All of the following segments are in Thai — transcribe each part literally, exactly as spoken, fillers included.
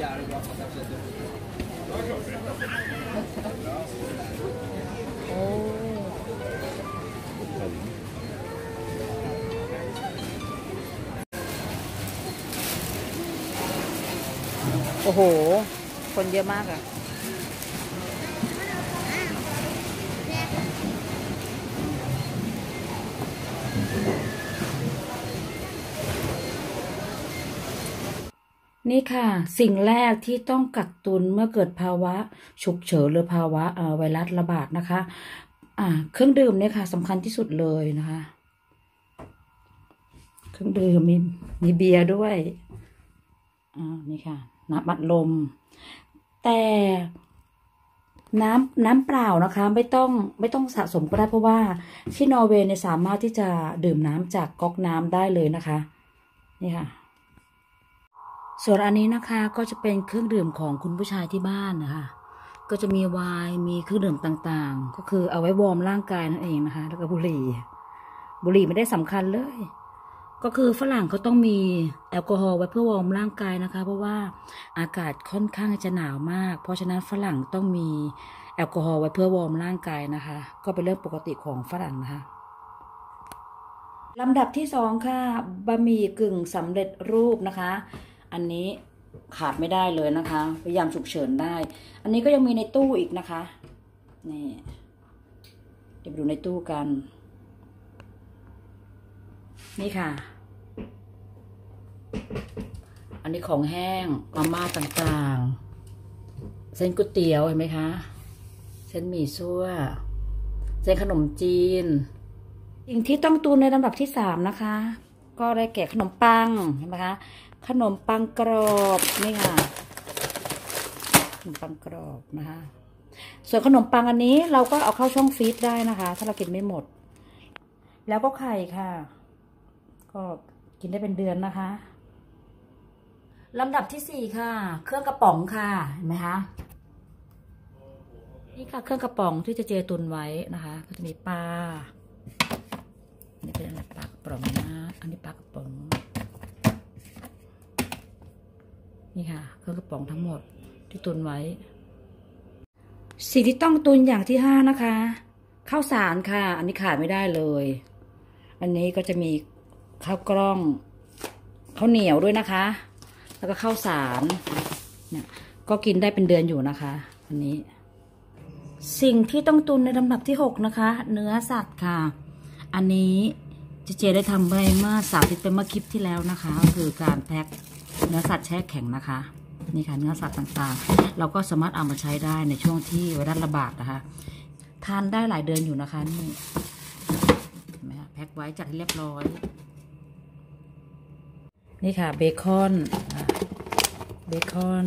โอ้โอ้โหคนเยอะมากอะนี่ค่ะสิ่งแรกที่ต้องกักตุนเมื่อเกิดภาวะฉุกเฉินหรือภาวะไวรัสระบาดนะคะอ่าเครื่องดื่มเนี่ยค่ะสำคัญที่สุดเลยนะคะเครื่องดื่มมีมีเบียร์ด้วยอ่านี่ค่ะน้ำอัดลมแต่น้ำน้ำเปล่านะคะไม่ต้องไม่ต้องสะสมก็ได้เพราะว่าที่นอร์เวย์เนี่ยสามารถที่จะดื่มน้ำจากก๊อกน้ำได้เลยนะคะนี่ค่ะส่วนอันนี้นะคะก็จะเป็นเครื่องดื่มของคุณผู้ชายที่บ้านนะคะก็จะมีไวน์มีเครื่องดื่มต่างๆก็คือเอาไว้วอร์มร่างกายนั่นเองนะคะแล้วก็บุหรี่บุหรี่ไม่ได้สำคัญเลยก็คือฝรั่งเขาต้องมีแอลกอฮอล์ไว้เพื่อวอร์มร่างกายนะคะเพราะว่าอากาศค่อนข้างจะหนาวมากเพราะฉะนั้นฝรั่งต้องมีแอลกอฮอล์ไว้เพื่อวอร์มร่างกายนะคะก็เป็นเรื่องปกติของฝรั่งนะคะลำดับที่สองค่ะบะหมี่กึ่งสำเร็จรูปนะคะอันนี้ขาดไม่ได้เลยนะคะพยายามฉุกเฉินได้อันนี้ก็ยังมีในตู้อีกนะคะนี่เดี๋ยวไปดูในตู้กันนี่ค่ะอันนี้ของแห้งมาม่าต่างๆเส้นก๋วยเตี๋ยวเห็นไหมคะเส้นหมี่ซั่วเส้นขนมจีนสิ่งที่ต้องตุนในลำดับที่สามนะคะก็ได้แก่ขนมปังเห็นไหมคะขนมปังกรอบนี่ค่ะขนมปังกรอบนะคะส่วนขนมปังอันนี้เราก็เอาเข้าช่องฟรีซได้นะคะถ้าเรากินไม่หมดแล้วก็ไข่ค่ะก็กินได้เป็นเดือนนะคะลำดับที่สี่ค่ะเครื่องกระป๋องค่ะเห็นไหมคะนี่ค่ะเครื่องกระป๋องที่จะเจตุนไว้นะคะก็จะมีปลานี่เป็นอะไรปลากระป๋องนะอันนี้ปลากระป๋องนี่ค่ะเครื่องกระป๋องทั้งหมดที่ตุนไว้สิ่งที่ต้องตุนอย่างที่ห้านะคะข้าวสารค่ะอันนี้ขาดไม่ได้เลยอันนี้ก็จะมีข้าวกล้องข้าวเหนียวด้วยนะคะแล้วก็ข้าวสารเนี่ยก็กินได้เป็นเดือนอยู่นะคะอันนี้สิ่งที่ต้องตุนในลำดับที่หกนะคะเนื้อสัตว์ค่ะอันนี้เจเจได้ทำไปเมื่อสามสิบเป็นเมื่อคลิปที่แล้วนะคะก็คือการแพ็คเนื้อสัตว์แช่แข็งนะคะนี่ค่ะเนื้อสัตว์ต่างๆเราก็สามารถเอามาใช้ได้ในช่วงที่ไวรัสระบาดนะคะทานได้หลายเดือนอยู่นะคะนี่เห็นไหมคะแพ็คไว้จัดให้เรียบร้อยนี่ค่ะเบคอนเบคอน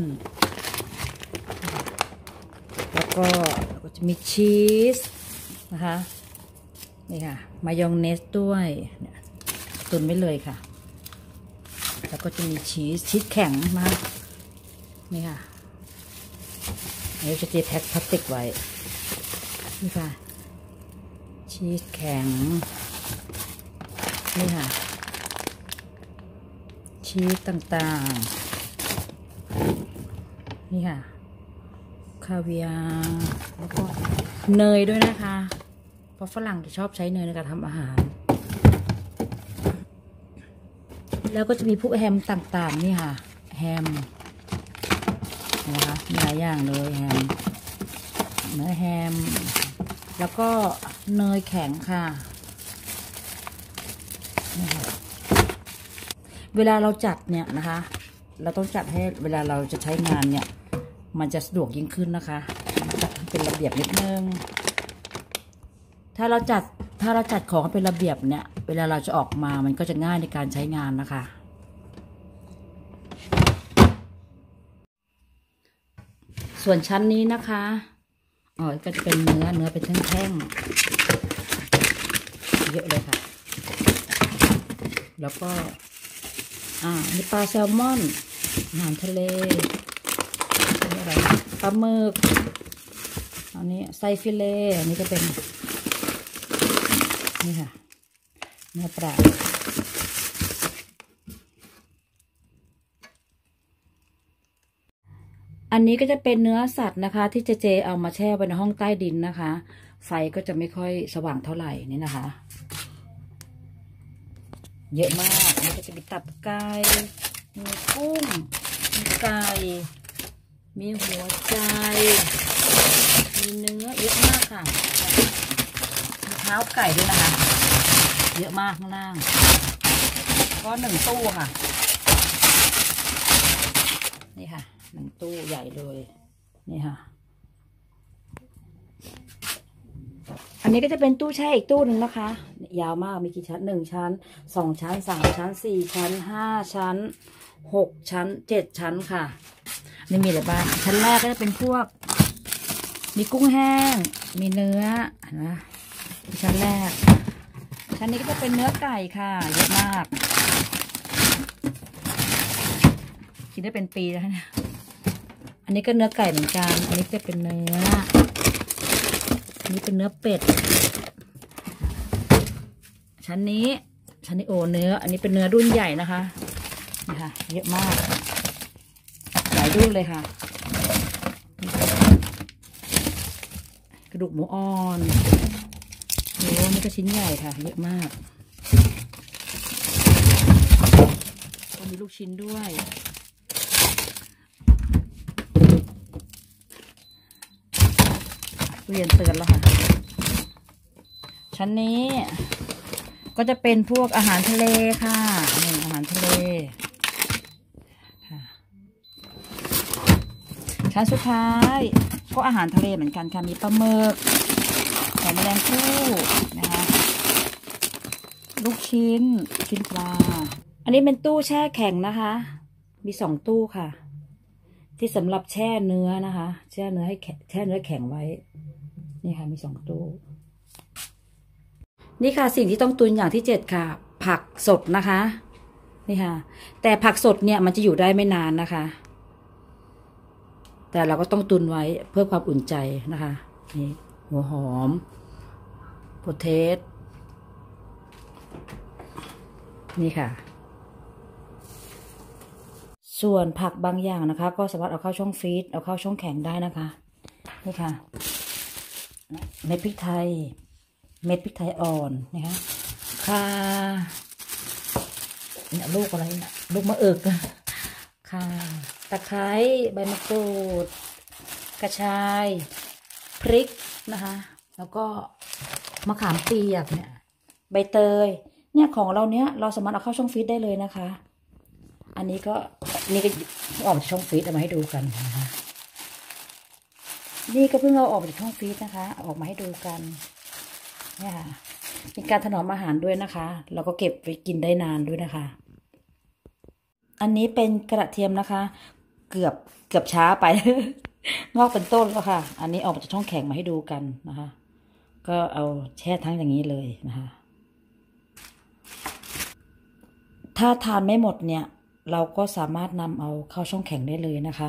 แล้วก็ก็จะมีชีสนะคะนี่ค่ะมายองเนสด้วยเนี่ยตุนไว้เลยค่ะแล้วก็จะมีชีสชีสแข็งมานี่ค่ะอันนี้จะตีแพ็คพลาสติกไว้นี่ค่ะชีสแข็งนี่ค่ะชีสต่างๆนี่ค่ะคาเวียร์แล้วก็เนยด้วยนะคะเพราะฝรั่งจะชอบใช้เนยในการทำอาหารแล้วก็จะมีพวกแฮมต่างๆนี่ค่ะแฮมนะคะมีหลายอย่างเลยแฮมเนื้อแฮมแล้วก็เนยแข็งค่ะนี่ค่ะเวลาเราจัดเนี่ยนะคะเราต้องจัดให้เวลาเราจะใช้งานเนี่ยมันจะสะดวกยิ่งขึ้นนะคะจัดเป็นระเบียบนิดนึงถ้าเราจัดถ้าเราจัดของเป็นระเบียบเนี่ยเวลาเราจะออกมามันก็จะง่ายในการใช้งานนะคะส่วนชั้นนี้นะคะอ๋อก็จะเป็นเนื้อเนื้อเป็นแท่งๆเยอะเลยค่ะแล้วก็อ่ามีปลาแซลมอนอาหารทะเลนี่อะไรปลาหมึกอันนี้ไซฟิเล่อันนี้ก็เป็นนี่ค่ะเนื้อปลาอันนี้ก็จะเป็นเนื้อสัตว์นะคะที่เจเจเอามาแช่ไว้ในห้องใต้ดินนะคะ ไฟก็จะไม่ค่อยสว่างเท่าไหร่นี่นะคะ เยอะมากอันนี้ก็จะมีตับไก่มีกุ้งมีไก่มีหัวใจมีเนื้อเยอะมากค่ะมีเท้าไก่ด้วยนะคะเยอะมากข้างล่างก็หนึ่งตู้ค่ะนี่ค่ะหนึ่งตู้ใหญ่เลยนี่ค่ะอันนี้ก็จะเป็นตู้แช่อีกตู้หนึ่งนะคะยาวมากมีกี่ชั้นหนึ่งชั้นสองชั้นสามชั้นสี่ชั้นห้าชั้นหกชั้นเจ็ดชั้นค่ะนี่มีอะไรบ้างชั้นแรกก็จะเป็นพวกมีกุ้งแห้งมีเนื้อนะชั้นแรกชั้นนี้ก็จะเป็นเนื้อไก่ค่ะเยอะมากกินได้เป็นปีแล้วเนี่ยอันนี้ก็เนื้อไก่เหมือนกันอันนี้จะเป็นเนื้ออันนี้เป็นเนื้อเป็ดชั้นนี้ชั้นนี้โอเนื้ออันนี้เป็นเนื้อรุ่นใหญ่นะคะนี่ค่ะเยอะมากหลายรุ่นเลยค่ะกระดูกหมูอ่อนโอ้นี่ก็ชิ้นใหญ่ค่ะเยอะมากก็มีลูกชิ้นด้วยเรียนเตือนแล้วค่ะชั้นนี้ก็จะเป็นพวกอาหารทะเลค่ะนี่อาหารทะเลค่ะชั้นสุดท้ายก็อาหารทะเลเหมือนกันค่ะมีปลาหมึกหอยแมลงภู่นะคะลูกชิ้นชิ้นปลาอันนี้เป็นตู้แช่แข็งนะคะมีสองตู้ค่ะที่สำหรับแช่เนื้อนะคะแช่เนื้อให้แช่เนื้อแข็งไว้นี่ค่ะมีสองตู้นี่ค่ะสิ่งที่ต้องตุนอย่างที่เจ็ดค่ะผักสดนะคะนี่ค่ะแต่ผักสดเนี่ยมันจะอยู่ได้ไม่นานนะคะแต่เราก็ต้องตุนไว้เพื่อความอุ่นใจนะคะนี่หัวหอมโพเทสนี่ค่ะส่วนผักบางอย่างนะคะก็สามารถเอาเข้าช่องฟรีซเอาเข้าช่องแข็งได้นะคะนี่ค่ะเม็ดพริกไทยเม็ดพริกไทยอ่อนนะคะข่าเนี่ยลูกอะไรเนี่ยลูกมะเอิกข่าตะไคร้ใบมะกรูดกระชายพริกนะคะแล้วก็มะขามเปียกเนี่ยใบเตยเนี่ยของเราเนี้ยเราสามารถเอาเข้าช่องฟรีซได้เลยนะคะอันนี้ก็นี่ก็ออกจากช่องฟรีซเอามาให้ดูกันนะคะนี่ก็เพิ่งเอาออกจากช่องฟรีซนะคะออกมาให้ดูกันเนี่ยค่ะมีการถนอมอาหารด้วยนะคะเราก็เก็บไว้กินได้นานด้วยนะคะอันนี้เป็นกระเทียมนะคะเกือบเกือบช้าไป งอกเป็นต้นแล้วค่ะอันนี้ออกจากช่องแข็งมาให้ดูกันนะคะก็เอาแช่ทั้งอย่างนี้เลยนะคะถ้าทานไม่หมดเนี่ยเราก็สามารถนำเอาเข้าช่องแข็งได้เลยนะคะ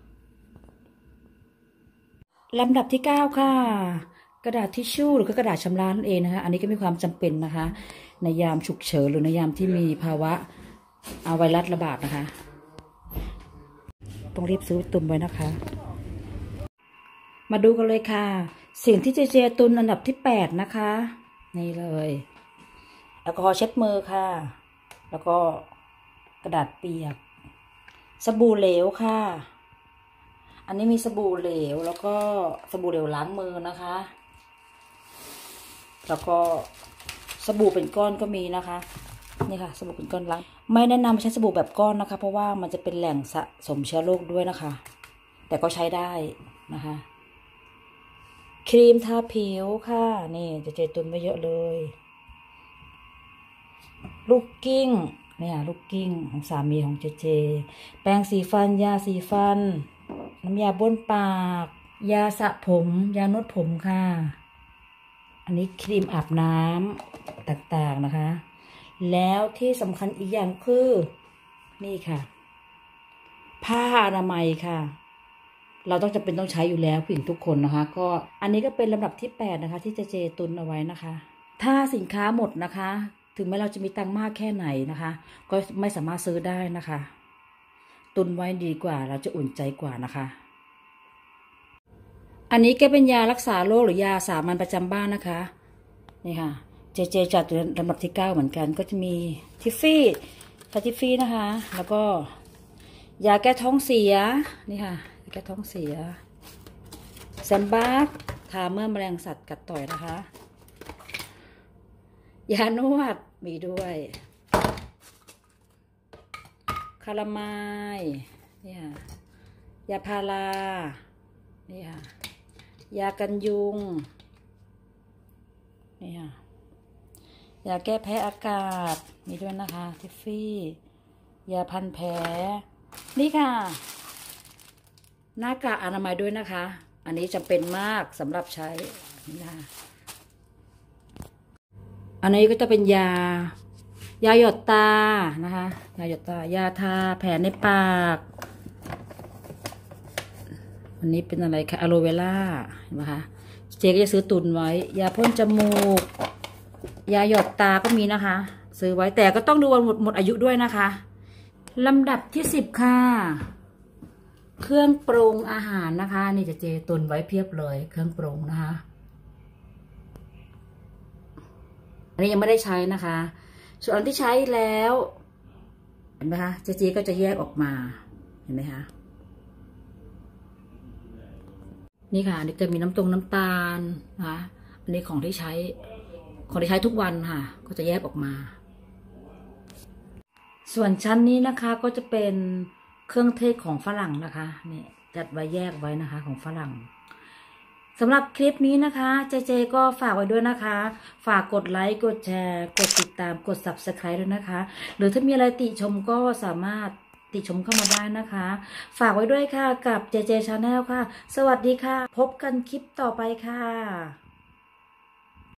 ลำดับที่เก้าค่ะกระดาษทิชชู่หรือกระดาษชำระนั่นเองนะคะอันนี้ก็มีความจำเป็นนะคะในยามฉุกเฉินหรือในยามที่มีภาวะเอาไวรัสระบาดนะคะต้องรีบซื้อตุนไว้นะคะมาดูกันเลยค่ะสิ่งที่เจเจตุนอันดับที่แปดนะคะนี่เลยแอลกอฮอล์เช็ดมือค่ะแล้วก็กระดาษเปียกสบู่เหลวค่ะอันนี้มีสบู่เหลวแล้วก็สบู่เหลวล้างมือนะคะแล้วก็สบู่เป็นก้อนก็มีนะคะนี่ค่ะสบู่เป็นก้อนล้างไม่แนะนำใช้สบู่แบบก้อนนะคะเพราะว่ามันจะเป็นแหล่งสะสมเชื้อโรคด้วยนะคะแต่ก็ใช้ได้นะคะครีมทาผิวค่ะนี่จะเจตุนไว้เยอะเลยลูกกิ้งเนี่ยลูกกิ้งของสามีของเจเจแปรงสีฟันยาสีฟันน้ำยาบ้วนปากยาสระผมยานวดผมค่ะอันนี้ครีมอาบน้ำต่างๆนะคะแล้วที่สำคัญอีกอย่างคือนี่ค่ะผ้าอนามัยค่ะเราต้องจำเป็นต้องใช้อยู่แล้วผู้หญิงทุกคนนะคะก็อันนี้ก็เป็นลำดับที่แปดนะคะที่เจเจตุนเอาไว้นะคะถ้าสินค้าหมดนะคะถึงแม้เราจะมีตังค์มากแค่ไหนนะคะก็ไม่สามารถซื้อได้นะคะตุนไว้ดีกว่าเราจะอุ่นใจกว่านะคะอันนี้ก็เป็นยารักษาโรคหรือยาสามัญประจำบ้านนะคะนี่ค่ะเจเจจัดลำดับที่เก้าเหมือนกันก็จะมีทิฟฟี่พาทิฟฟี่นะคะแล้วก็ยาแก้ท้องเสียนี่ค่ะยาแก้ท้องเสียแซมบาร์ทาเมื่อแมลงสัตว์กัดต่อยนะคะยานวดมีด้วยคาราไมล์นี่ค่ะยาพารานี่ค่ะยากันยุงนี่ค่ะยาแก้แพ้อากาศมีด้วยนะคะทิฟฟี่ยาพันแผลนี่ค่ะหน้ากากอนามัยด้วยนะคะอันนี้จำเป็นมากสำหรับใช้นี่นะคะอันนี้ก็จะเป็นยายาหยดตานะคะยาหยดตายาทาแผลในปากอันนี้เป็นอะไรคะอะโลเวล่าเห็นไหมคะเจ๊ก็จะซื้อตุนไว้ยาพ่นจมูกยาหยดตาก็มีนะคะซื้อไว้แต่ก็ต้องดูวันหมดหมดอายุด้วยนะคะลำดับที่สิบค่ะเครื่องปรุงอาหารนะคะนี่จะเจตุนไว้เพียบเลยเครื่องปรุงนะคะอันนี้ยังไม่ได้ใช้นะคะส่วนอันที่ใช้แล้วเห็นไหมคะเจเจก็จะแยกออกมาเห็นไหมคะนี่ค่ะอันนี้จะมีน้ำตรงน้ำตาลนะคะอันนี้ของที่ใช้ของที่ใช้ทุกวันค่ะก็จะแยกออกมาส่วนชั้นนี้นะคะก็จะเป็นเครื่องเทศของฝรั่งนะคะนี่จัดไว้แยกไว้นะคะของฝรั่งสำหรับคลิปนี้นะคะเจเจก็ฝากไว้ด้วยนะคะฝากกดไลค์กดแชร์กดติดตามกด ซับสไครบ์ ด้วยนะคะหรือถ้ามีอะไรติชมก็สามารถติชมเข้ามาได้นะคะฝากไว้ด้วยค่ะกับ เจ เจ Channel ค่ะสวัสดีค่ะพบกันคลิปต่อไปค่ะ